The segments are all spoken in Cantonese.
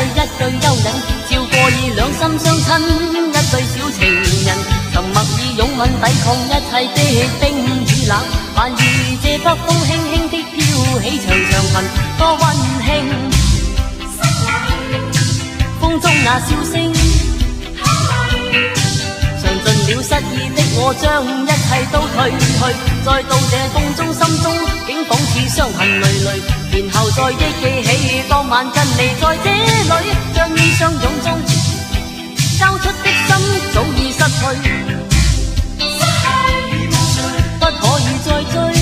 一句幽隱，照過以兩心相親，一對小情人，曾默以擁吻抵抗一切的冰與冷。但遇這北風輕輕的飄起長長痕，多溫馨。風中那笑聲，嘗盡了失意的我，將一切都退去。再到這風中，心中竟仿似傷痕累累。然後再憶記起當晚跟你在這裏，將於相擁中交出的心早已失去，不可以再追。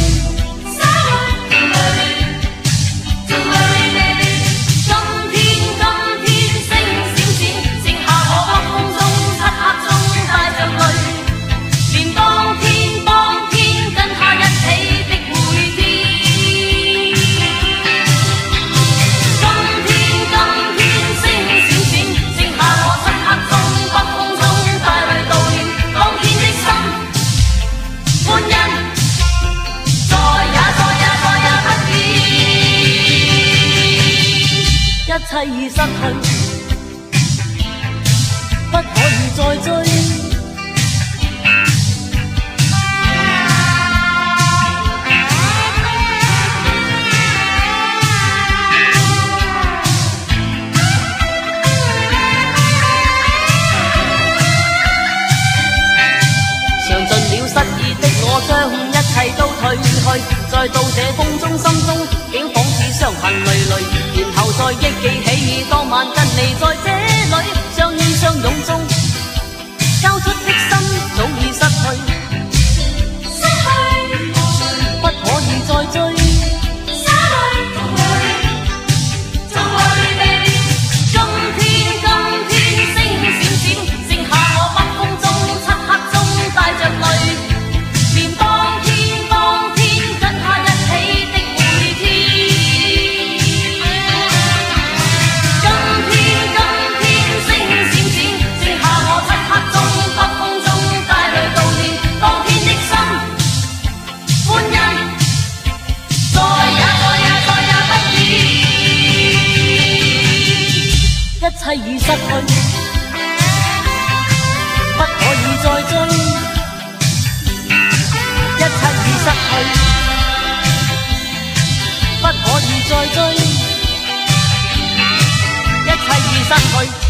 一切已失去，不可以再追。嘗盡了失意的我，將一切都退去。再到這風中，心中竟仿似傷痕累累。然後再憶記起當晚跟你在這裏，相依相擁中交出的心早已失去，不可以再追。一切已失去，不可以再追。一切已失去，不可以再追。一切已失去。